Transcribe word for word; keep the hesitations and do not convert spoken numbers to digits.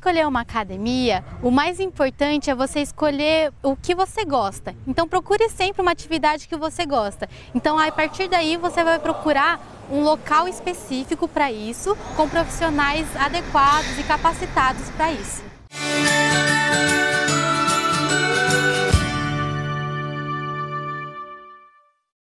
escolher uma academia, o mais importante é você escolher o que você gosta. Então procure sempre uma atividade que você gosta. Então a partir daí você vai procurar um local específico para isso, com profissionais adequados e capacitados para isso.